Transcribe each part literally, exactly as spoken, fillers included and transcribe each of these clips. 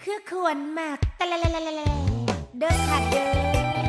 คือควรมากแต่ละละละละเดินขาดเดิน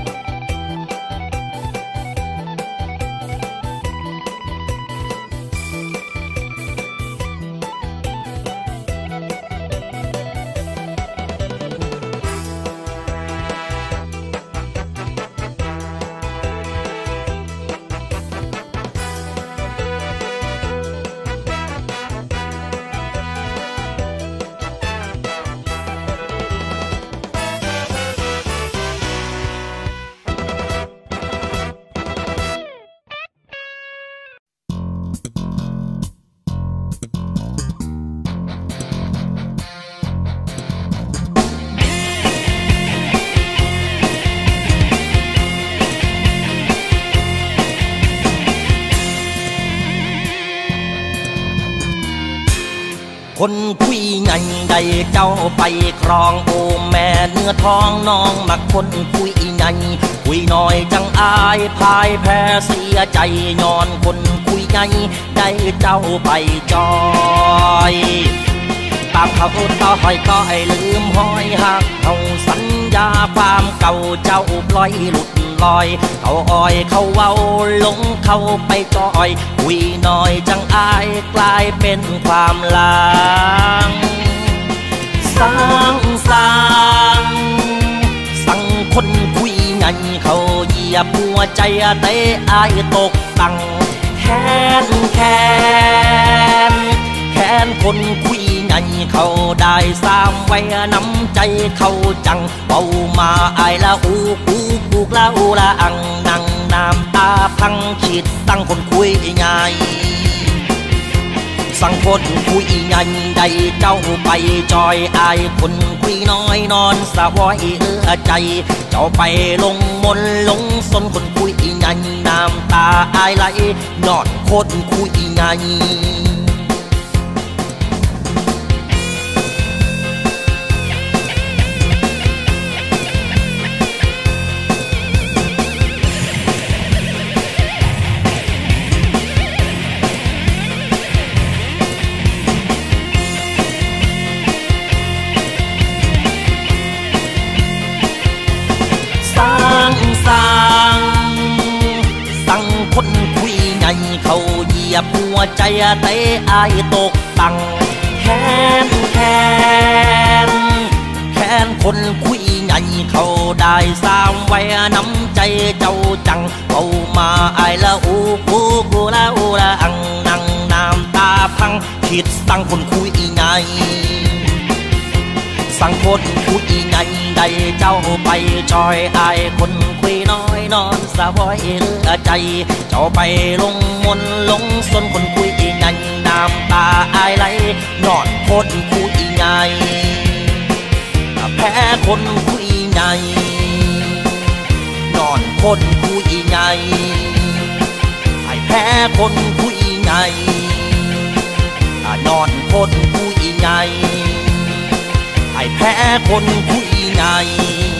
คนคุยไงใดเจ้าไปครองโอแม่เนื้อทองน้องมักคนคุยไงคุยน้อยจังอายพายแพ้เสียใจย้อนคนคุยไงได้เจ้าไปจอยตามเขาต่อหอยก็ให้ลืมห้อยหักเขาสัญญาความเก่าเจ้าปล่อยหลุดลอยเขาอ้อยเขาเว้าลงเขาไปจอยคุยน้อยจังอายกลายเป็นความลางสร้างสร้างสั่งคนคุยไงเขาเหยียบหัวใจเตะอายตกตังแค้นแค้นแค้นคนคุยไงเขาได้สามไว้น้ำใจเขาจังเบามาอายละอูกูกูละอูละอังนั่งน้ำตาพังขีดสั่งคนคุยไงสั่งคนคุยไงใดเจ้าไปจอยอายคนคุยน้อยนอนสะวอยเอื้อใจเจ้าไปลงมนลงสนคนคุยไงน้ำตาอายไหลนอนคนคุยไงสั่งคนคุยไงเขาเหยียบหัวใจเตะอายตกตังแค้นแค้นแค้นคนคุยไงเขาได้สามไว้น้ำใจเจ้าจังเอามาอายละอูกูกูละอูละอังนั่งน้ำตาพังคิดสั่งคนคุยไงสั่งคนคุยไงใดเจ้าไปจอยอายคนคุยน้อยนอนสะวอยเหลือใจเจ้าไปลงมนลงสนคนคุยไงน้ำตาอายไหลนอนคนคุยไงแพ้คนคุยไงนอนคนคุยไงไอ้แพ้คนคุยไงนอนคนคุยไงไอ้แพ้คนคุยไง